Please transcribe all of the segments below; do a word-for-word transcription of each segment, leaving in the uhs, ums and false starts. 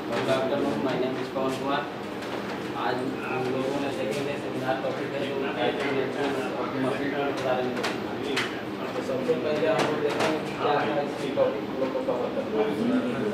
Good afternoon, my name is Pawan Kumar. आज हम लोगों ने देखेंगे सेमिनार टॉपिक है जो मशीन के बारे में। तो सबसे पहले हम लोग देखेंगे कि क्या क्या इस टॉपिक लोग को कवर करना है।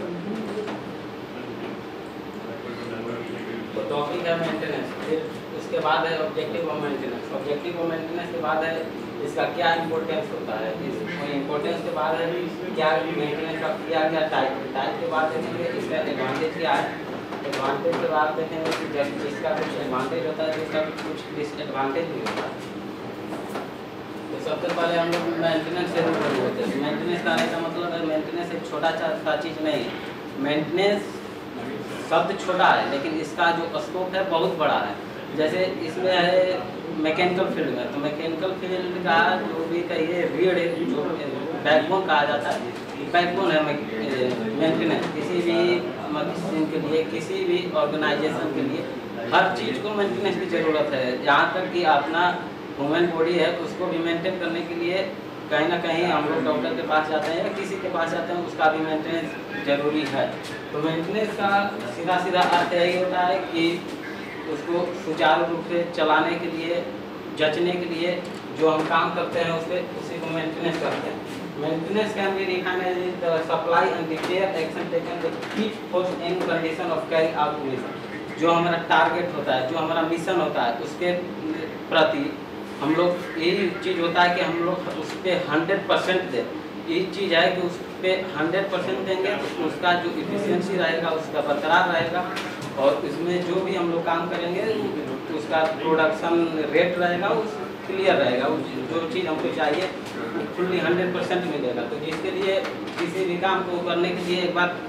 तो टॉपिक है मेंटेनेंस, फिर उसके बाद है objective of maintenance. Objective of maintenance के बाद है इसका क्या इम्पोर्टेंस होता है, इस इम्पोर्टेंस के बाद है क्या मेंटेनेंस का क्या क्या टाइप है, टाइप के बाद देखेंगे इसका एडवांटेज क्या है, एडवांटेज के बाद देखेंगे कि जब जिसका कुछ एडवांटेज होता है जिसका कुछ डिसएडवांटेज भी होता है। तो सबसे पहले हम लोग मेंटेनेंस से शुरू होते हैं। मेंटेनेंस का का मतलब है मेंटेनेंस एक छोटा सा चीज़ नहीं है। मेंटेनेंस शब्द छोटा है लेकिन इसका जो स्कोप है बहुत बड़ा है। जैसे इसमें है मैकेनिकल फील्ड में, तो मैकेनिकल फील्ड का जो भी कहिए रीढ़ जो बैकबोन कहा जाता है, बैकबोन है मेंटेनेंस। किसी भी मशीन के लिए, किसी भी ऑर्गेनाइजेशन के लिए हर चीज़ को मेंटेनेंस की ज़रूरत है। यहाँ तक कि अपना ह्यूमन बॉडी है उसको भी मेंटेन करने के लिए कहीं ना कहीं हम लोग डॉक्टर के पास जाते हैं या किसी के पास जाते हैं, उसका भी मेंटेनेंस ज़रूरी है। तो मेंटेनेंस का सीधा सीधा अर्थ यही होता है कि उसको सुचारू रूप से चलाने के लिए, जचने के लिए जो हम काम करते हैं उससे उसी को मेंटेनेंस करते हैं। Maintenance can be defined as the supply and repair action taken to keep force in condition of carry out mission. जो हमारा टारगेट होता है, जो हमारा मिशन होता है, उसके प्रति हम लोग यही चीज़ होता है कि हम लोग उस पर हंड्रेड परसेंट दें। यही चीज़ है कि उस पर हंड्रेड परसेंट देंगे तो उसका जो इफिशियंसी रहेगा उसका बरकरार रहेगा, और इसमें जो भी हम लोग काम करेंगे उसका प्रोडक्शन रेट रहेगा उस क्लियर रहेगा। उस जो चीज़ हमको चाहिए फुल्ली हंड्रेड परसेंट मिलेगा। तो जिसके लिए किसी भी काम को करने के लिए एक बार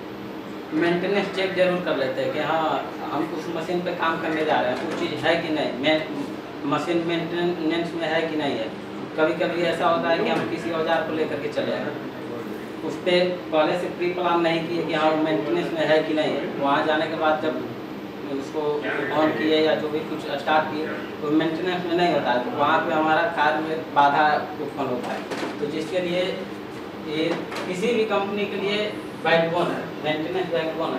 मेंटेनेंस चेक जरूर कर लेते हैं कि हाँ हम उस मशीन पे काम करने जा रहे हैं, वो चीज़ है कि नहीं, मैं मशीन मेंटेनेंस में है कि नहीं है। कभी कभी ऐसा होता है कि हम किसी औजार को लेकर के चले आए, उस पर पहले से प्री प्लान नहीं किए कि हाँ मेंटेनेंस में है कि नहीं है। वहाँ जाने के बाद जब उसको ऑन किए या जो भी कुछ स्टार्ट किए तो मेंटेनेंस में नहीं होता है, तो वहाँ पे हमारा कार्य में बाधा उत्पन्न होता है। तो जिसके लिए ये किसी भी कंपनी के लिए बैकबोन है, मेंटेनेंस बैकबोन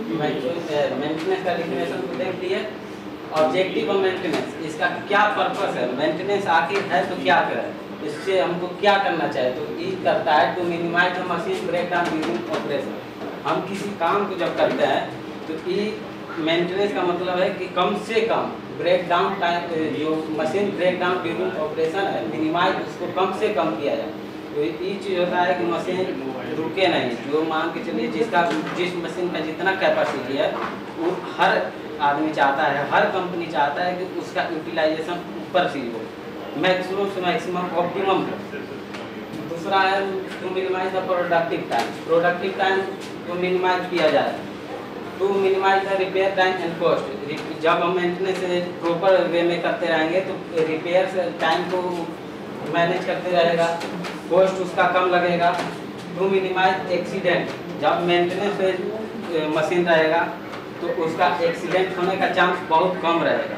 है। मेंटेनेंस का डिफिनेशन को देख लिए। ऑब्जेक्टिव ऑफ मेंटेनेंस, इसका क्या पर्पस है, मेंटेनेंस आखिर है तो क्या करें, इससे हमको क्या करना चाहिए। तो ये करता है to minimise the machine breakdown during operation. हम किसी काम को जब करते हैं तो ये मेंटेनेंस का मतलब है कि कम से कम ब्रेक डाउन टाइम, जो machine breakdown during operation है, मिनिमाइज उसको कम से कम किया जाए। तो ये चीज़ होता है कि मशीन रुके नहीं। जो मान के चलिए जिसका जिस मशीन का जितना कैपेसिटी है वो हर आदमी चाहता है, हर कंपनी चाहता है कि उसका यूटिलाइजेशन ऊपर से हो, मैक्सिमम से मैक्सिमम ऑप्टिमम हो। दूसरा है to minimise the productive time, productive time को मिनिमाइज किया जाए। To minimise the repair time and cost, जब हम मेंटेनेंस प्रॉपर वे में करते रहेंगे तो रिपेयर से टाइम को मैनेज करते रहेगा, कॉस्ट उसका कम लगेगा। टू मिनिमाइज एक्सीडेंट, जब मेंटेनेंस पे मशीन रहेगा तो उसका एक्सीडेंट होने का चांस बहुत कम रहेगा।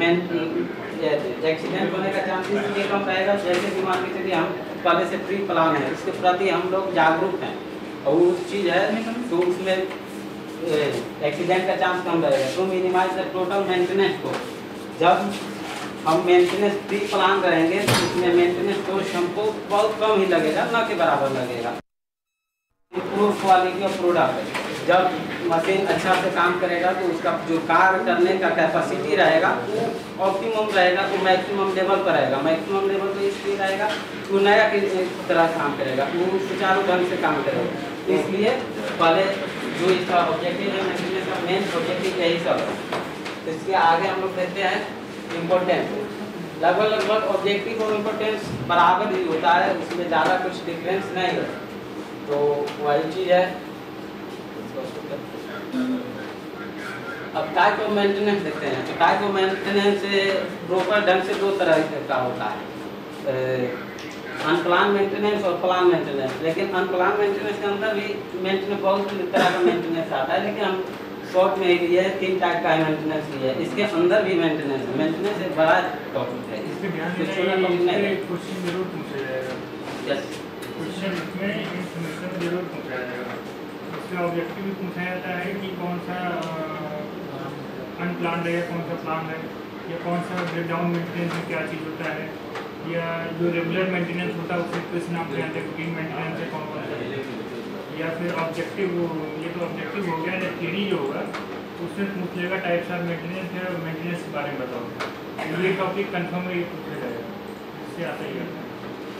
एक्सीडेंट होने का चांस इसलिए कम रहेगा जैसे कि मान के चलिए हम पहले से प्री प्लान है, उसके प्रति हम लोग जागरूक हैं और वो चीज़ है तो उसमें एक्सीडेंट का चांस कम रहेगा। तो मिनिमाइज द टोटल मेंटेनेंस को, जब हम मेंटेनेंस प्री प्लान करेंगे तो उसमें मेंटेनेंस कॉस्ट हमको बहुत कम ही लगेगा, ना के बराबर लगेगा। इम्प्रूव क्वालिटी ऑफ प्रोडक्ट, जब मशीन अच्छा से काम करेगा तो उसका जो कार्य करने का कैपेसिटी रहेगा वो ऑप्टिमम रहेगा, तो मैक्सिमम लेवल पर रहेगा। मैक्सिमम लेवल पर इसलिए रहेगा वो नया की तरह काम करेगा, वो सुचारू ढंग से काम करेगा। इसलिए पहले जो इसका ऑब्जेक्टिव है मेंटेनेंस का मेन ऑब्जेक्टिव यही सब है। तो इसके आगे हम लोग देखते हैं इम्पोर्टेंस। लगभग लगभग ऑब्जेक्टिव और इम्पोर्टेंस बराबर ही होता है, उसमें ज़्यादा कुछ डिफरेंस नहीं है। तो वही चीज़ है। अब टाइप ऑफ मेंटेनेंस देखते हैं। तो टाइप ऑफ मेंटेनेंस प्रॉपर ढंग से दो तरह का होता है, अनप्लान मेंटेनेंस और प्लान मेंटेनेंस। लेकिन अनप्लान मेंटेनेंस के अंदर भी मेंटेनेंस बहुत तरह का मेंटेनेंस आता है, लेकिन हम शॉर्ट में ही लिए तीन टाइप का मेंटेनेंस लिए। इसके अंदर भी मेंटेनेंस है, मेंटेनेंस एक बड़ा टॉपिक है, इसमें छोटा टॉपिक नहीं है। क्वेश्चन जरूर पूछा जाएगा, यस क्वेश्चन इसमें इन्फॉर्मेशन जरूर पूछा जाएगा। उसका ऑब्जेक्टिव भी पूछा जाता है कि कौन सा अनप्लान्ड है या कौन सा प्लान है, या कौन सा ब्रेकडाउन मेंटेनेंस में क्या चीज़ होता है, या जो रेगुलर मेंटेनेंस होता है उसे किस नाम से जानते हैं, रूटीन मेंटेनेंस है कौन कौन सा, या फिर ऑब्जेक्टिव। ये तो ऑब्जेक्टिव हो गया, या थ्योरी जो होगा उसमें पूछ लेगा टाइप्स ऑफ मेंटेनेंस है और मेंटेनेंस के बारे में बताओ। ये टॉपिक कन्फर्म ये पूछा जाएगा, इससे आता ही आता है।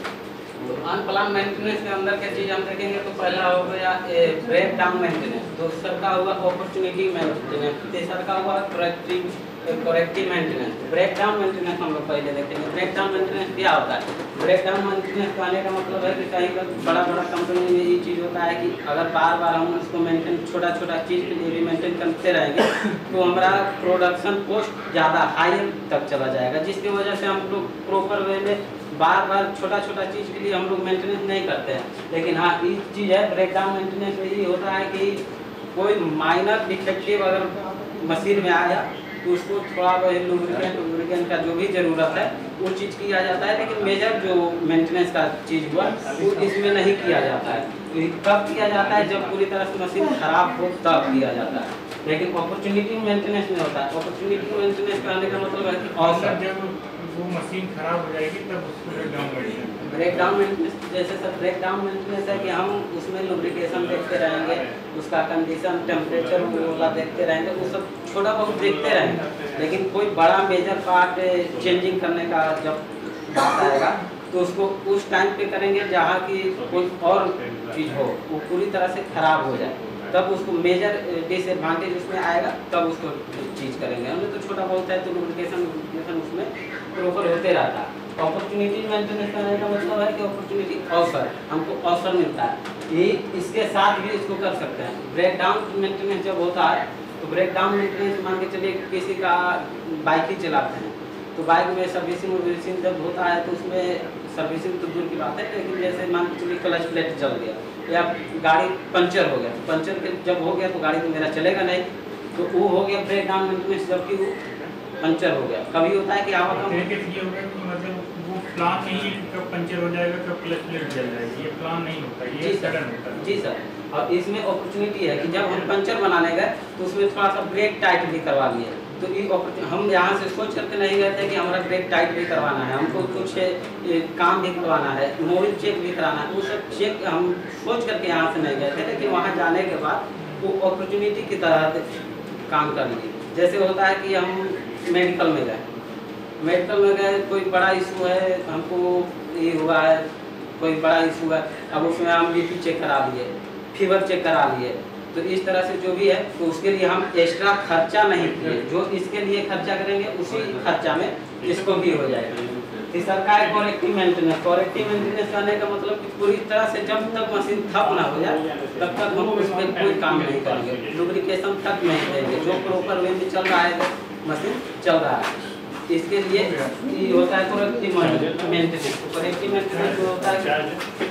तो अनप्लान मेंटेनेंस के अंदर क्या चीज़ हम देखेंगे तो पहला हो गया ब्रेक डाउन मेंटेनेंस, दूसरा का हुआ अपॉर्चुनिटी मेंटेनेंस, तीसरा का हुआ corrective corrective maintenance. Breakdown maintenance हम लोग पहले देखेंगे। ब्रेक डाउन मेंटेनेंस क्या होता है? ब्रेक डाउन मेंटेनेंस कहने का मतलब है कि कहीं पर बड़ा बड़ा कंपनी में ये चीज़ होता है कि अगर बार बार हम उसको मेंटेन छोटा छोटा चीज़ के लिए भी मेंटेन करते रहेंगे तो हमारा प्रोडक्शन कॉस्ट ज़्यादा हाई तक चला जाएगा, जिसकी वजह से हम लोग प्रॉपर वे में बार बार छोटा छोटा चीज़ के लिए हम लोग मेंटेनेंस नहीं करते हैं। लेकिन हाँ एक चीज़ है ब्रेक डाउन मेंटेनेंस में ये होता है कि कोई माइनर डिफेक्टिव अगर मशीन में आया तो उसको थोड़ा बहुत लुब्रिकेंट लुब्रिकेंट का जो भी ज़रूरत है वो चीज़ किया जाता है, लेकिन मेजर जो मेंटेनेंस का चीज़ हुआ वो इसमें नहीं किया जाता है। तो कब किया जाता है? जब पूरी तरह से मशीन खराब हो तब किया जाता है। लेकिन अपॉर्चुनिटी मेंटेनेंस में होता है। अपॉर्चुनिटी मेंटेनेंस करने का मतलब है कि औसत जब वो मशीन खराब हो जाएगी तब उसको ब्रेक डाउन करेंगे। ब्रेक डाउन मेंटेनेंस जैसे सर ब्रेक डाउन मेंटेनेंस है कि हम उसमें लुब्रिकेशन देखते रहेंगे, उसका कंडीशन टेम्परेचर वाला देखते रहेंगे, वो सब छोटा बहुत देखते रहेंगे। लेकिन कोई बड़ा मेजर पार्ट चेंजिंग करने का जब बात आएगा तो उसको उस टाइम पे करेंगे जहाँ की कोई और चीज़ हो वो पूरी तरह से खराब हो जाए, तब उसको मेजर डिसएडवांटेज उसमें आएगा तब उसको चीज़ करेंगे। हमें तो छोटा बहुत है तो लुब्रिकेशन लुब्रिकेशन उसमें प्रॉपर होते रहता है। अपॉर्चुनिटी मेंटेनेंस करने का मतलब है कि अपॉर्चुनिटी अवसर हमको अवसर मिलता है, ये इसके साथ भी इसको कर सकते हैं। ब्रेक डाउन मेंटेनेंस जब होता है तो ब्रेक डाउन मेंटेनेंस मान के चलिए किसी का बाइक ही चलाते हैं तो बाइक में सर्विसिंग वर्विसिंग जब होता है तो उसमें सर्विसिंग तो दूर की बात है, लेकिन जैसे मान के चलिए क्लच प्लेट जल गया या गाड़ी पंचर हो गया, पंचर के जब हो गया तो गाड़ी तो मेरा चलेगा नहीं, तो वो हो गया ब्रेक डाउन मेंटेनेंस। जबकि वो पंचर हो गया कभी होता है कि आवा कम ये होगा कि मतलब वो प्लान नहीं है कब पंचर हो जाएगा कब क्लच प्लेट जल जाएगी, ये प्लान नहीं होता, ये सडन होता है। जी सर, और इसमें अपॉर्चुनिटी है कि जब हम पंचर बनाने गए तो उसमें थोड़ा सा ब्रेक टाइट भी करवा लिए, तो ये हम यहाँ से सोच करके नहीं गए थे कि हमारा ब्रेक टाइट भी करवाना है, हमको कुछ काम भी करवाना है, मोबिल चेक भी कराना है, वो सब चेक हम सोच करके यहाँ से नहीं गए थे। लेकिन वहाँ जाने के बाद वो अपॉर्चुनिटी की तरह काम कर लिए। जैसे होता है कि हम मेडिकल में गए मेडिकल में गए कोई बड़ा इशू है, हमको ये हुआ है, कोई बड़ा इशू है, अब उसमें हम बीपी चेक करा लिए, फीवर चेक करा लिए, तो इस तरह से जो भी है तो उसके लिए हम एक्स्ट्रा खर्चा नहीं किए, जो इसके लिए खर्चा करेंगे उसी खर्चा में इसको भी हो जाएगा। तीसरा का है करेक्टिव मेंटेनेंस। करेक्टिव मेंटेनेंस करने का मतलब कि पूरी तरह से जब तक मशीन ठप ना हो जाए तब तक हम उस पर कोई काम नहीं करेंगे, लुब्रिकेशन तक नहीं देंगे, जो प्रॉपर वे में चल रहा है मशीन चल रहा है। इसके लिए ये होता है करेक्टिव मेंटेनेंस। करेक्टिव मेंटेनेंस होता है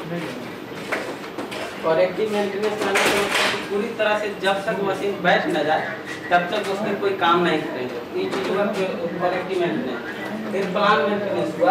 करेक्टिव मेंटेनेंस करने का मतलब पूरी तरह से जब तक मशीन बैठ न जाए तब तक उसमें कोई काम नहीं करेंगे, ये चीज़ हुआ करेक्टिव मेंटेनेंस। फिर प्लान मेंटेनेंस हुआ,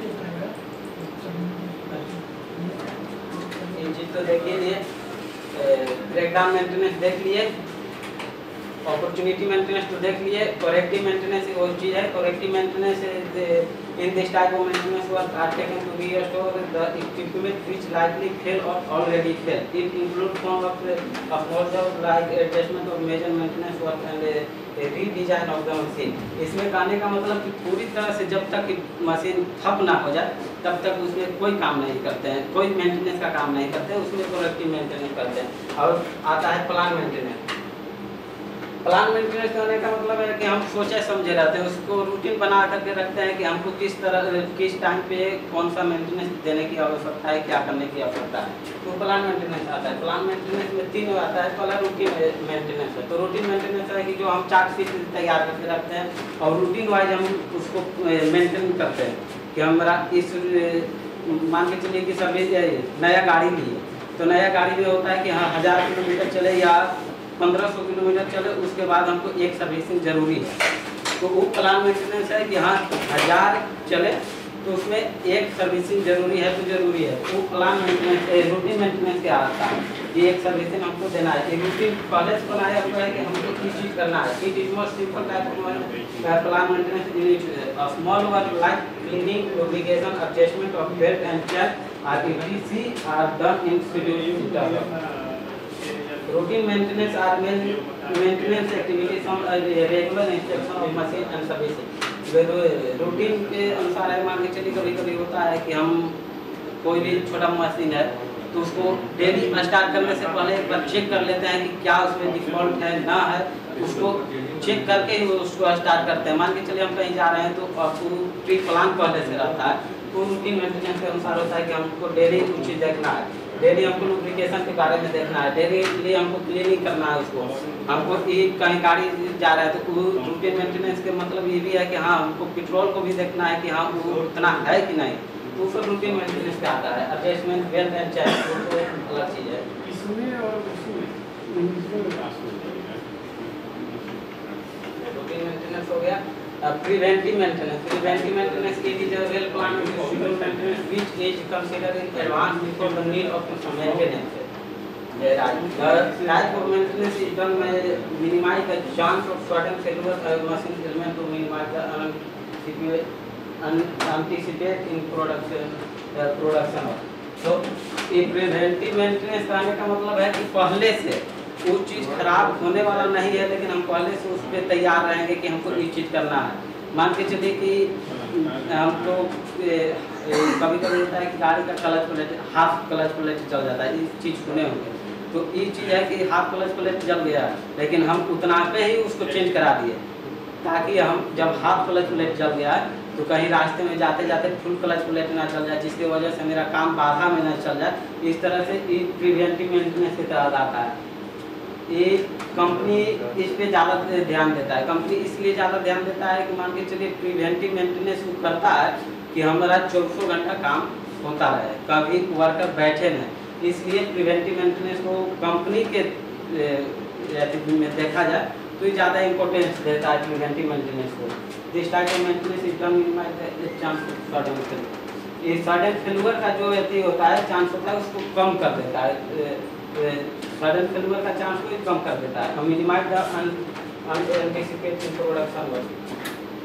ये चीज़ तो देखिए लिए ब्रेक डाउन मेंटेनेंस देख लिए, अपॉर्चुनिटी मेंटेनेंस तो देख लिए। करेक्टिव मेंटेनेंस वो चीज़ है, corrective maintenance in this type of maintenance work are taken to restore the equipment which likely fail और already fail. It include form of affordable like adjustment of major maintenance work and redesign of the machine. इसमें कहने का मतलब कि पूरी तरह से जब तक मशीन ठप ना हो जाए तब तक उसमें कोई काम नहीं करते हैं, कोई मेंटेनेंस का काम नहीं करते हैं, उसमें करेक्टिव मेंटेनेंस करते हैं। और आता है प्लान मेंटेनेंस। प्लान मेंटेनेंस करने का मतलब है कि हम सोचे समझे रहते हैं, उसको रूटीन बना करके रखते हैं कि हमको किस तरह किस टाइम पे कौन सा मेंटेनेंस देने की आवश्यकता है, क्या करने की आवश्यकता है, तो प्लान मेंटेनेंस आता है। प्लान मेंटेनेंस में तीन आता है, पहला रूटीन मेंटेनेंस है। तो रूटीन मेंटेनेंस है कि जो हम चार्ट शीट तैयार करके रखते हैं और रूटीन वाइज हम उसको मेंटेन करते हैं कि हमारा इस मान के चलिए कि सभी नया गाड़ी लिए तो नया गाड़ी में होता है कि हाँ हज़ार किलोमीटर चले या पंद्रह सौ किलोमीटर चले उसके बाद हमको एक सर्विसिंग जरूरी है, तो वो प्लान मेंटेनेंस है कि हाँ हज़ार चले तो उसमें एक सर्विसिंग जरूरी है तो जरूरी है, वो प्लान मेंटेनेंस रूटीन मेंटेनेंस क्या आता है। ये एक सर्विसिंग हमको देना है। एक रूटीन पहले से बनाया हुआ है कि हमको किस चीज़ करना है। It is most simple type of plan maintenance unit. A small work like cleaning, lubrication, adjustment of belt and chain are ETC are done in scheduled interval. Routine maintenance are main maintenance activities on a regular inspection of machine and servicing। Routine के अनुसार है, मान के चलिए कभी कभी होता है कि हम कोई भी छोटा मशीन है तो उसको डेली स्टार्ट करने से पहले एक बार चेक कर लेते हैं कि क्या उसमें डिफॉल्ट है ना है, उसको चेक करके ही उसको स्टार्ट करते हैं। मान के चलिए हम कहीं जा रहे हैं तो आपको प्री प्लान पहले से रहता है, तो रूटीन मेंटेनेंस के अनुसार होता है कि हमको डेली कुछ चीज़ देखना है, डेली हमको लुब्रिकेशन के बारे में देखना है, डेली हमको क्लीनिंग करना है उसको, हमको ये कहीं गाड़ी जा रहा है तो वो रूटीन मेंटेनेंस के मतलब ये भी है कि हाँ हमको पेट्रोल को भी देखना है कि हाँ वो उतना है कि नहीं, तो सब रूटीन मेंटेनेंस पे आता है। एडजस्टमेंट, बेल्ट एंड चेन वो तो अलग चीज़ है। इसमें और उसमें रूटीन मेंटेनेंस हो गया। Preventive maintenance, preventive maintenance it is a well planned schedule maintenance which is considered in advance before the need of maintenance. The type of maintenance is done by minimize the chance of certain failure of machine element to minimize the unanticipated in production uh, production of। तो ये preventive maintenance करने का मतलब है कि पहले से वो चीज़ खराब होने वाला नहीं है, लेकिन हम पहले से उस पर तैयार रहेंगे कि हमको ये चीज़ करना है। मान के चलिए कि हमको कभी कभी होता है कि गाड़ी का clutch plate half clutch plate चल जाता है, इस चीज़ सुने होंगे। तो ये चीज़ है कि हाफ क्लच प्लेट जल गया, लेकिन हम उतना पे ही उसको चेंज करा दिए, ताकि हम जब हाफ क्लच प्लेट जल गया तो कहीं रास्ते में जाते जाते फुल क्लच प्लेट ना चल जाए, जिसकी वजह से मेरा काम बाधा में न चल जाए। इस तरह से ये प्रिवेंटिव मेंटेनेंस के तहत आता है। ये कंपनी इस पे ज़्यादा ध्यान देता है। कंपनी इसलिए ज़्यादा ध्यान देता है कि मान के चलिए प्रिवेंटिव मेंटेनेंस वो करता है कि हमारा चौबीसों घंटा काम होता रहे, कभी वर्कर बैठे नहीं, इसलिए प्रिवेंटिव मेंटेनेंस को कंपनी के में देखा जाए तो ये ज़्यादा इम्पोर्टेंस देता है प्रिवेंटिव मेंटेनेंस को। This type of maintenance is done minimize the chance of sudden failure. ये सडन फेल्यूर का जो अति होता है चांस होता है उसको कम कर देता है, सडन फेल्यूर का चांस को कम कर देता है। Minimize the unanticipated production work.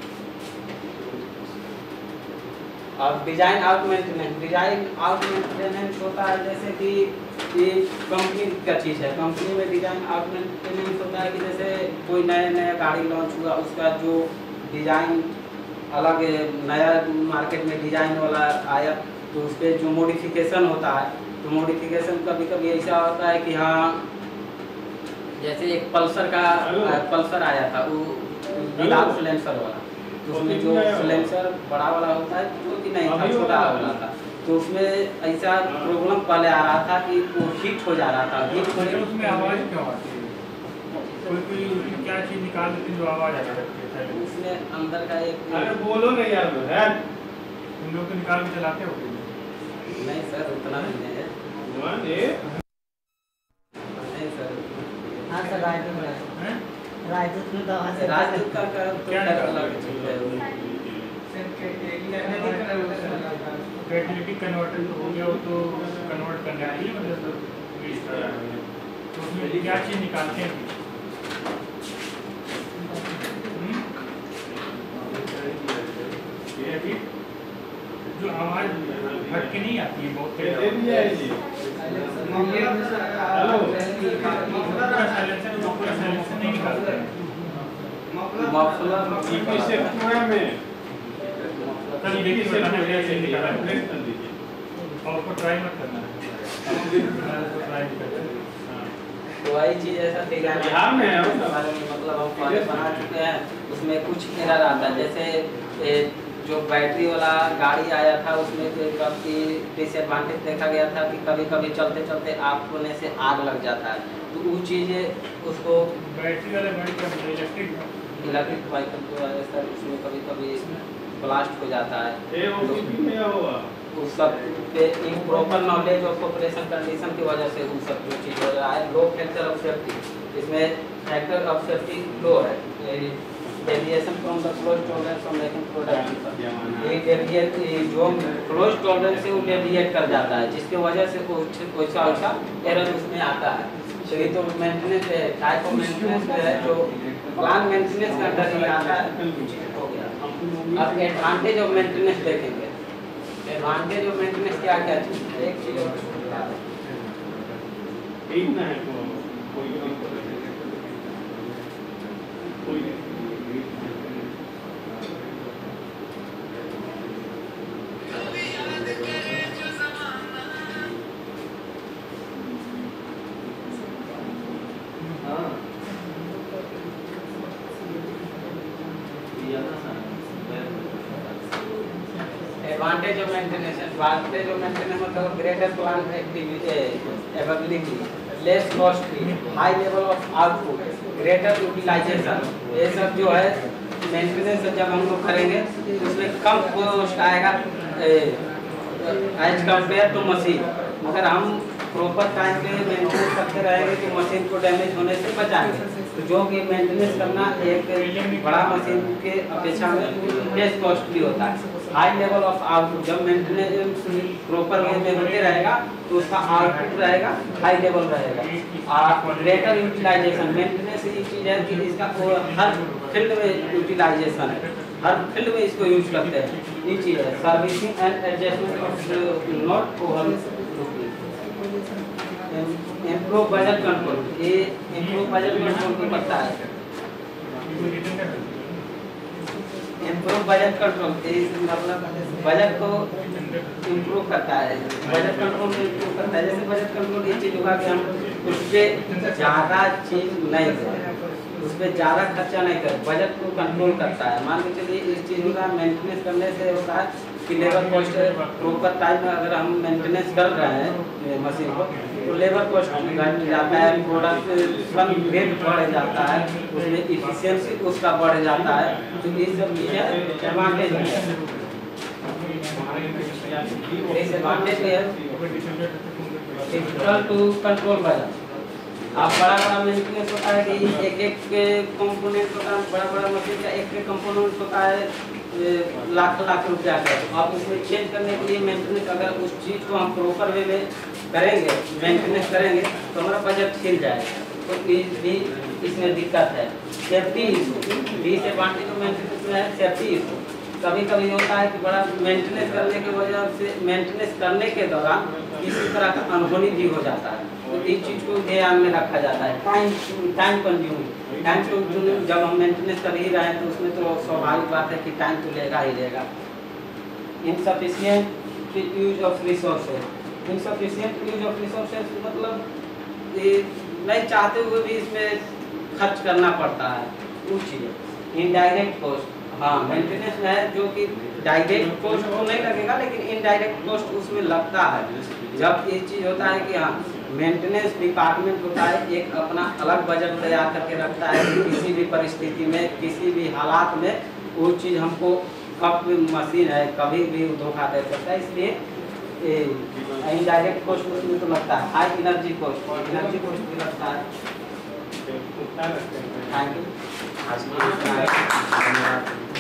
और design out maintenance, design out maintenance होता है जैसे कि ये कंपनी का चीज़ है। कंपनी में डिजाइन आउट मेंटेनेंस होता है कि जैसे कोई नया नया गाड़ी लॉन्च हुआ, उसका जो डिज़ाइन अलग नया मार्केट में डिज़ाइन वाला आया तो उस पर जो मॉडिफिकेशन होता है, तो मॉडिफिकेशन कभी कभी ऐसा होता है कि हाँ जैसे एक पल्सर का पल्सर आया था वो विदाउट सिलेंसर वाला, तो उसमें जो सिलेंसर बड़ा वाला होता है वो कि नहीं था, छोटा वाला था, तो उसमें ऐसा प्रॉब्लम पहले आ रहा था कि वो हीट हो जा रहा था। हीट होने तो उसमें आवाज़ क्यों आती है? कोई कोई क्या चीज़ निकाल देती है जो आवाज़ आ जाती है? उसमें अंदर का एक, अरे बोलो नहीं यार है तुम लोग तो निकाल के चलाते हो? नहीं सर उतना नहीं है, नहीं सर। हाँ सर राजदूत हैं? राजदूत में दवा से राजदूत का का तो क्या खैर निकाला? अलग चीज़ है। कैटेलिटिक कन्वर्टर जो हो गया वो तो कन्वर्ट करने के लिए मतलब यूज कर रहा है, तो उसमें क्या चीज़ निकालते हैं? हम्म? ये अभी जो आवाज़ हट के नहीं आती है बहुत तेज पूरा साइलेंसर वो पूरा साइलेंसर नहीं निकालता है। मफलर कल देखिए बताना कैसे निकाला है और उसको ट्राई मत करना है, उसको ट्राई करना है। तो वही चीज़ ऐसा डिजाइन बिहार में है मतलब हम पहले बना चुके हैं, उसमें कुछ एरर आता है। जैसे ए, जो बैटरी वाला गाड़ी आया था उसमें काफ़ी डिसएडवांटेज देखा गया था कि कभी कभी चलते चलते आग होने से आग लग जाता है, तो वो चीज़ उसको बैटरी वाला गाड़ी का इलेक्ट्रिक इलेक्ट्रिक व्हीकल की वजह से उसमें कभी कभी ब्लास्ट हो जाता है। उस सब पे improper knowledge of operation condition की वजह से उन सब जो चीज़ हो रहा है। लो फैक्टर ऑफ सेफ्टी, इसमें फैक्टर ऑफ सेफ्टी लो है, deviation from the close tolerance of making product. ये डेविएट जो क्लोज टॉलरेंस से वो डेविएट कर जाता है, जिसकी वजह से वैसा वैसा एरर उसमें आता है। तो ये तो मेंटेनेंस है, टाइप ऑफ मेंटेनेंस है जो प्लान मेंटेनेंस का अंदर ही आता है। हो गया। अब एडवांटेज ऑफ मेंटेनेंस देखेंगे। एडवांटेज ऑफ मेंटेनेंस क्या क्या चीज़ है? एक चीज़ और एक ना है कोई कोई advantage of maintenance. Advantage of maintenance मतलब greater plant activity ability, less costly, high level of output, greater utilization. ये सब जो है मेंटेनेंस जब हम लोग करेंगे तो उसमें कम कॉस्ट आएगा एज कंपेयर टू मशीन। मगर हम प्रॉपर टाइम पे मेंटेनेंस करते रहेंगे तो मशीन को डैमेज होने से बचाएंगे। तो जो कि मेंटेनेंस करना एक बड़ा मशीन के अपेक्षा में लेस कॉस्टली होता है। हाई लेवल ऑफ आउटपुट, जब मेंटेनेंस प्रॉपर वे में होते रहेगा तो उसका आउटपुट रहेगा हाई लेवल रहेगा। और ग्रेटर यूटिलाइजेशन, मेंटेनेंस ये चीज़ है कि इसका हर फील्ड में यूटिलाइजेशन है, हर फील्ड में इसको यूज करते हैं। ये चीज़ है servicing and adjustment of not over improve budget control. ये इम्प्रूव बजट कंट्रोल को करता है। इम्प्रूव बजट कंट्रोल मतलब बजट को इम्प्रूव करता है, बजट कंट्रोल को इम्प्रूव करता है। जैसे बजट कंट्रोल ये चीज़ होगा कि हम उस पर ज़्यादा चीज़ नहीं करें, उस पर ज़्यादा खर्चा नहीं करें, बजट को कंट्रोल करता है। मान के चलिए इस चीज़ का मेंटेनेंस करने से होता है कि लेबर कॉस्ट प्रॉपर टाइम में अगर हम मेंटेनेंस कर रहे हैं मशीन को तो लेबर कॉस्ट घट जाता है, प्रोडक्शन रेट बढ़ जाता है, उसमें इफिशियंसी उसका बढ़ जाता है। तो ये सब चीज़ें एडवांटेज है। एडवांटेज है डिजिटल टू कंट्रोल बजट। अब बड़ा बड़ा मेंटेनेंस होता है कि एक एक कंपोनेंट होता है, बड़ा बड़ा मशीन का एक एक कंपोनेंट होता है लाख लाख रुपया का। अब उसमें चेंज करने के लिए मेंटेनेंस अगर उस चीज़ को हम प्रॉपर वे में करेंगे, मेंटेनेंस करेंगे तो हमारा बजट छिल जाएगा। तो भी इसमें दिक्कत है। Safety issue, disadvantage of maintenance में है सेफ्टी इशू। कभी कभी होता है कि बड़ा मेंटेनेंस करने की वजह से मेंटेनेंस करने के दौरान किसी तरह का अनहोनी भी हो जाता है। तो इस चीज़ को ध्यान में रखा जाता है। Time time consuming time consuming जब हम मेंटेनेंस कर ही रहे हैं तो उसमें तो स्वाभाविक बात है कि टाइम तो लेगा ही लेगा। Insufficient use of resources. Insufficient use of resources मतलब ये नहीं चाहते हुए भी इसमें खर्च करना पड़ता है कुछ चीज़ें। इनडायरेक्ट कॉस्ट, हाँ मेंटेनेंस में है जो कि डायरेक्ट कॉस्ट तो नहीं लगेगा लेकिन इनडायरेक्ट कॉस्ट उसमें लगता है। जब ये चीज़ होता है कि हाँ मेंटेनेंस डिपार्टमेंट होता है एक अपना अलग बजट तैयार करके रखता है कि किसी भी परिस्थिति में किसी भी हालात में वो चीज़ हमको कब मशीन है कभी भी धोखा दे सकता है। इसलिए इनडायरेक्ट कॉस्ट उसमें तो लगता है। High energy cost, energy cost भी लगता है। Thank you. आज के लिए धन्यवाद।